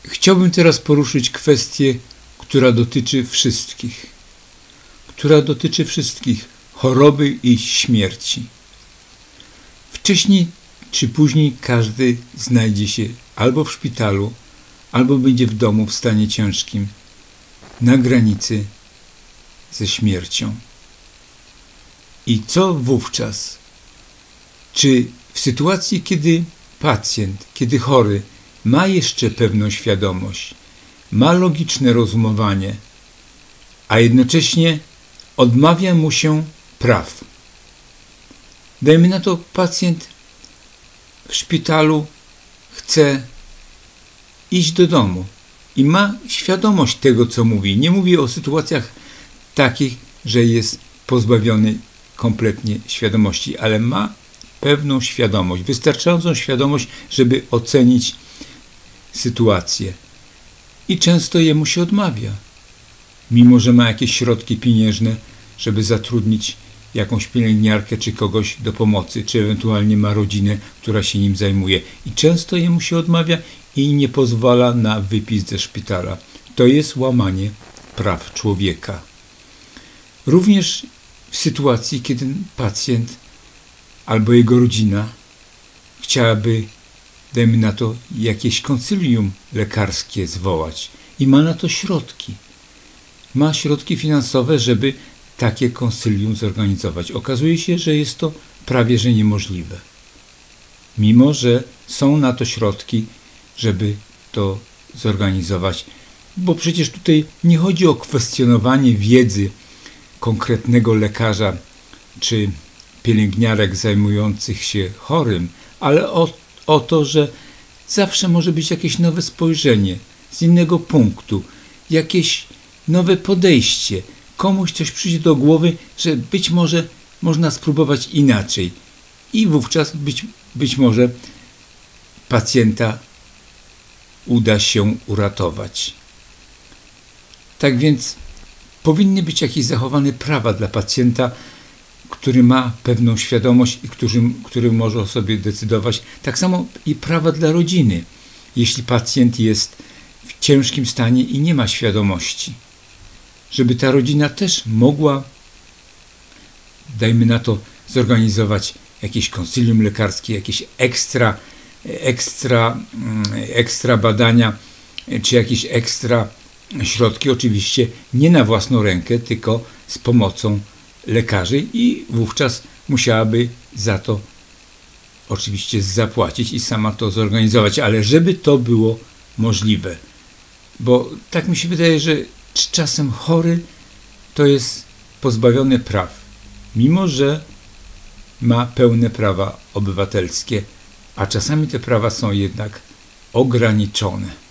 Chciałbym teraz poruszyć kwestię, która dotyczy wszystkich, choroby i śmierci. Wcześniej czy później każdy znajdzie się albo w szpitalu, albo będzie w domu w stanie ciężkim, na granicy ze śmiercią. I co wówczas? Czy w sytuacji, kiedy pacjent, kiedy chory ma jeszcze pewną świadomość, ma logiczne rozumowanie, a jednocześnie odmawia mu się praw? Dajmy na to, pacjent w szpitalu chce iść do domu i ma świadomość tego, co mówi. Nie mówię o sytuacjach takich, że jest pozbawiony kompletnie świadomości, ale ma pewną świadomość, wystarczającą świadomość, żeby ocenić sytuację. I często jemu się odmawia, mimo że ma jakieś środki pieniężne, żeby zatrudnić jakąś pielęgniarkę czy kogoś do pomocy, czy ewentualnie ma rodzinę, która się nim zajmuje. I często jemu się odmawia i nie pozwala na wypis ze szpitala. To jest łamanie praw człowieka. Również w sytuacji, kiedy pacjent albo jego rodzina chciałaby, dajmy na to, jakieś konsylium lekarskie zwołać i ma na to środki. Ma środki finansowe, żeby takie konsylium zorganizować. Okazuje się, że jest to prawie że niemożliwe. Mimo że są na to środki, żeby to zorganizować. Bo przecież tutaj nie chodzi o kwestionowanie wiedzy konkretnego lekarza czy pielęgniarek zajmujących się chorym, ale o to, że zawsze może być jakieś nowe spojrzenie z innego punktu, jakieś nowe podejście. Komuś coś przyjdzie do głowy, że być może można spróbować inaczej i wówczas być może pacjenta uda się uratować. Tak więc powinny być jakieś zachowane prawa dla pacjenta, który ma pewną świadomość i który może o sobie decydować. Tak samo i prawa dla rodziny, jeśli pacjent jest w ciężkim stanie i nie ma świadomości. Żeby ta rodzina też mogła, dajmy na to, zorganizować jakieś konsylium lekarskie, jakieś ekstra badania, czy jakieś ekstra środki, oczywiście nie na własną rękę, tylko z pomocą lekarzy i wówczas musiałaby za to oczywiście zapłacić i sama to zorganizować, ale żeby to było możliwe. Bo tak mi się wydaje, że czasem chory to jest pozbawiony praw, mimo że ma pełne prawa obywatelskie, a czasami te prawa są jednak ograniczone.